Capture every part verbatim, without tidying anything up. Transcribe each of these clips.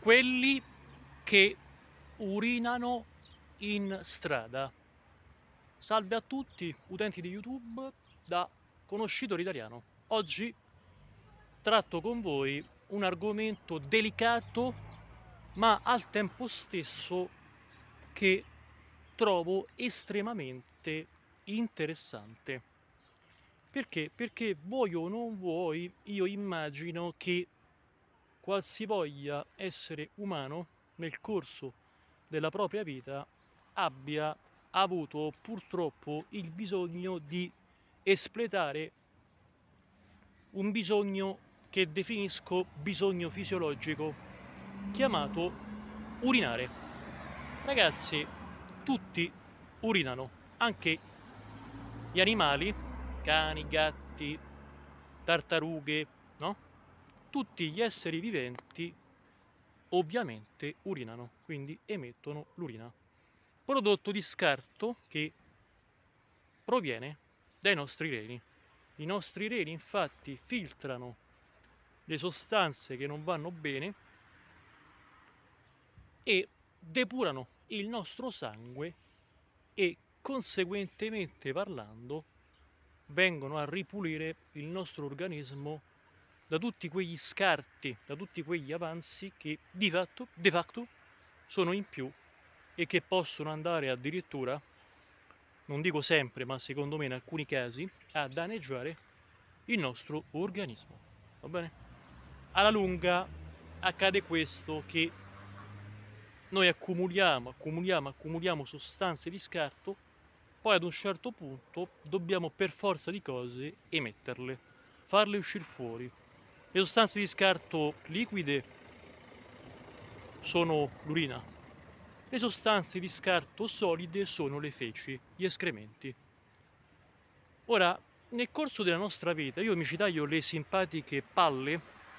quelli che urinano in strada. Salve a tutti, utenti di YouTube, da Conoscitore Italiano. Oggi tratto con voi un argomento delicato, ma al tempo stesso che trovo estremamente interessante. Perché? Perché vuoi o non vuoi, io immagino che qualsivoglia essere umano nel corso della propria vita abbia avuto purtroppo il bisogno di espletare un bisogno che definisco bisogno fisiologico, chiamato urinare. Ragazzi, tutti urinano, anche gli animali, cani, gatti, tartarughe, no? Tutti gli esseri viventi ovviamente urinano, quindi emettono l'urina, prodotto di scarto che proviene dai nostri reni. I nostri reni infatti filtrano le sostanze che non vanno bene e depurano il nostro sangue e conseguentemente parlando vengono a ripulire il nostro organismo da tutti quegli scarti, da tutti quegli avanzi che di fatto, de facto sono in più e che possono andare addirittura, non dico sempre, ma secondo me in alcuni casi, a danneggiare il nostro organismo. Va bene? Alla lunga accade questo, che noi accumuliamo, accumuliamo, accumuliamo sostanze di scarto, poi ad un certo punto dobbiamo per forza di cose emetterle, farle uscire fuori. Le sostanze di scarto liquide sono l'urina, le sostanze di scarto solide sono le feci, gli escrementi. Ora, nel corso della nostra vita io mi ci taglio le simpatiche palle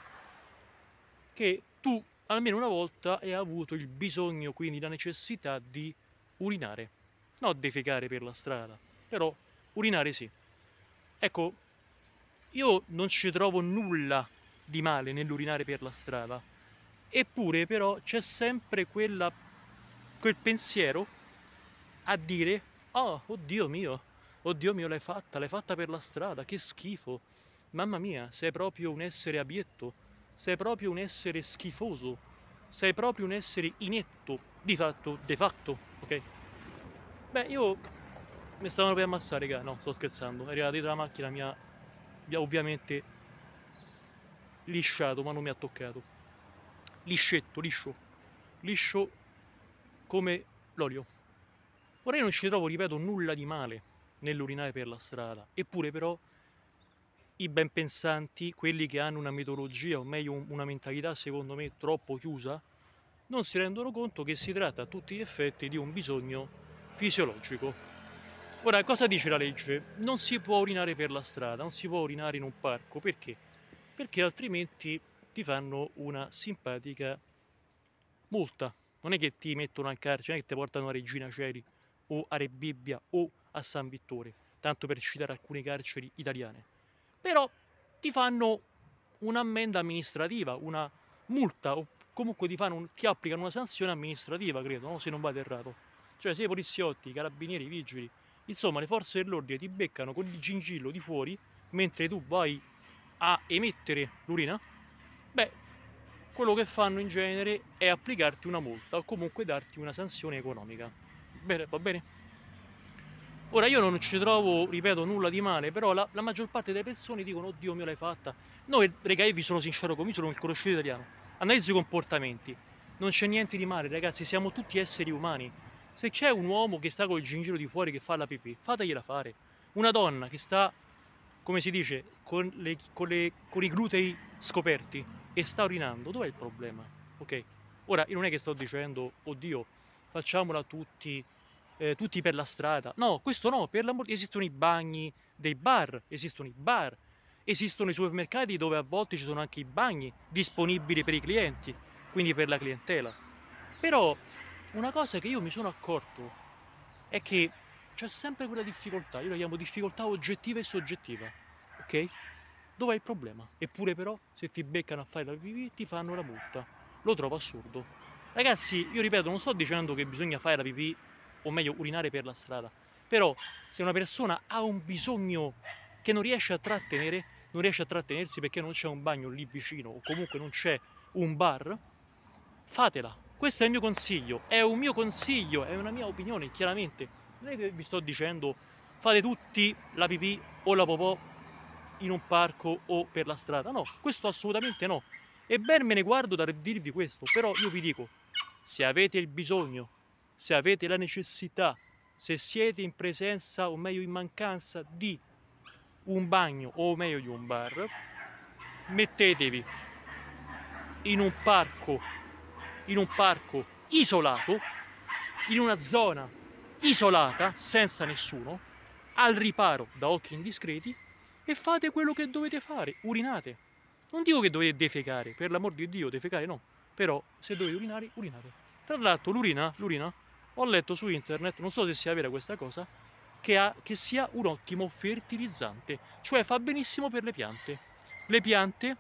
che tu almeno una volta hai avuto il bisogno, quindi la necessità di urinare. Non defecare per la strada, però urinare sì. Ecco, io non ci trovo nulla di male nell'urinare per la strada, eppure però c'è sempre quella, quel pensiero a dire: oh, oddio mio, oddio mio, l'hai fatta, l'hai fatta per la strada, che schifo, mamma mia, sei proprio un essere abietto, sei proprio un essere schifoso, sei proprio un essere inetto, di fatto, de facto, ok? Beh, io mi stavano per ammazzare, raga, no, sto scherzando, è arrivata dietro la macchina, mi ha, mi ha ovviamente lisciato, ma non mi ha toccato. Liscetto, liscio, liscio come l'olio. Ora io non ci trovo, ripeto, nulla di male nell'urinare per la strada, eppure però i ben pensanti, quelli che hanno una metodologia, o meglio una mentalità secondo me troppo chiusa, non si rendono conto che si tratta a tutti gli effetti di un bisogno fisiologico. Ora, cosa dice la legge? Non si può urinare per la strada, non si può urinare in un parco, perché? Perché altrimenti ti fanno una simpatica multa. Non è che ti mettono al carcere, non è che ti portano a Regina Coeli o a Re Bibbia o a San Vittore, tanto per citare alcune carceri italiane. Però ti fanno un'ammenda amministrativa, una multa, o comunque ti, fanno un, ti applicano una sanzione amministrativa, credo, no? Se non vado errato. Cioè se i poliziotti, i carabinieri, i vigili, insomma le forze dell'ordine ti beccano con il gingillo di fuori mentre tu vai a emettere l'urina, beh, quello che fanno in genere è applicarti una multa o comunque darti una sanzione economica. Bene, va bene? Ora io non ci trovo, ripeto, nulla di male, però la, la maggior parte delle persone dicono: oddio mio, l'hai fatta. Noi, raga, io vi sono sincero con me, sono il conoscitore italiano. Analisi i comportamenti. Non c'è niente di male, ragazzi, siamo tutti esseri umani. Se c'è un uomo che sta col gingillo di fuori che fa la pipì, fategliela fare. Una donna che sta, come si dice, con, le, con, le, con i glutei scoperti e sta urinando, dov'è il problema? Ok? Ora, io non è che sto dicendo: oddio, facciamola tutti, eh, tutti per la strada. No, questo no, per l'amor di... esistono i bagni dei bar, esistono i bar, esistono i supermercati dove a volte ci sono anche i bagni disponibili per i clienti, quindi per la clientela. Però una cosa che io mi sono accorto è che c'è sempre quella difficoltà, io la chiamo difficoltà oggettiva e soggettiva, ok? Dov'è il problema? Eppure però se ti beccano a fare la pipì ti fanno la multa. lo trovo assurdo. Ragazzi, io ripeto, non sto dicendo che bisogna fare la pipì, o meglio urinare per la strada, però se una persona ha un bisogno che non riesce a trattenere, non riesce a trattenersi perché non c'è un bagno lì vicino o comunque non c'è un bar, fatela. Questo è il mio consiglio, è un mio consiglio, è una mia opinione, chiaramente. Non è che vi sto dicendo fate tutti la pipì o la popò in un parco o per la strada, no, questo assolutamente no. E ben me ne guardo da dirvi questo, però io vi dico, se avete il bisogno, se avete la necessità, se siete in presenza o meglio in mancanza di un bagno o meglio di un bar, mettetevi in un parco, in un parco isolato, in una zona isolata, senza nessuno, al riparo da occhi indiscreti e fate quello che dovete fare, urinate. Non dico che dovete defecare, per l'amor di Dio, defecare no, però se dovete urinare, urinate. Tra l'altro l'urina, l'urina, ho letto su internet, non so se sia vera questa cosa, che, ha, che sia un ottimo fertilizzante, cioè fa benissimo per le piante. Le piante,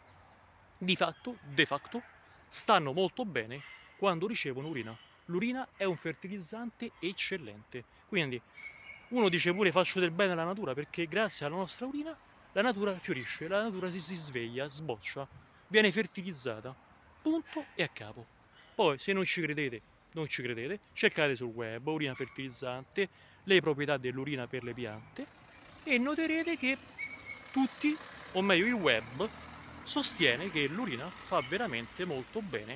di fatto, de facto, stanno molto bene quando ricevono urina. L'urina è un fertilizzante eccellente, quindi uno dice pure faccio del bene alla natura perché grazie alla nostra urina la natura fiorisce, la natura si, si sveglia, sboccia, viene fertilizzata, punto e a capo. Poi se non ci credete, non ci credete, cercate sul web urina fertilizzante, le proprietà dell'urina per le piante e noterete che tutti, o meglio il web, sostiene che l'urina fa veramente molto bene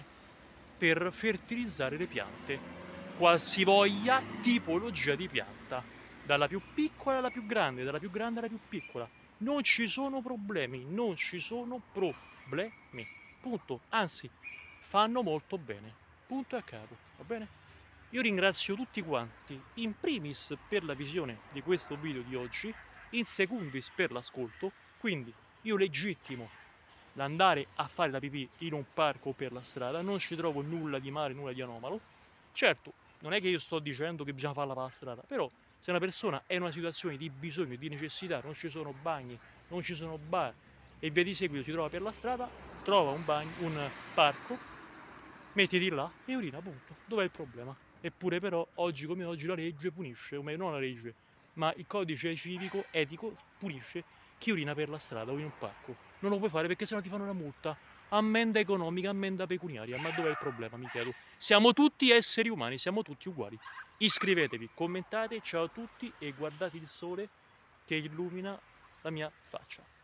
per fertilizzare le piante, qualsivoglia tipologia di pianta, dalla più piccola alla più grande, dalla più grande alla più piccola. Non ci sono problemi, non ci sono problemi, punto. Anzi, fanno molto bene, punto e a capo, va bene? Io ringrazio tutti quanti, in primis per la visione di questo video di oggi, in secundis per l'ascolto, quindi io legittimo l'andare a fare la pipì in un parco o per la strada, non ci trovo nulla di male, nulla di anomalo. Certo, non è che io sto dicendo che bisogna farla per la strada, però se una persona è in una situazione di bisogno, di necessità, non ci sono bagni, non ci sono bar e via di seguito si trova per la strada, trova un bagno, un parco, mettiti là e urina, punto. Dov'è il problema? Eppure però oggi come oggi la legge punisce, o meglio non la legge, ma il codice civico, etico, punisce chi urina per la strada o in un parco. Non lo puoi fare perché sennò ti fanno una multa. Ammenda economica, ammenda pecuniaria. Ma dov'è il problema, mi chiedo? Siamo tutti esseri umani, siamo tutti uguali. Iscrivetevi, commentate, ciao a tutti e guardate il sole che illumina la mia faccia.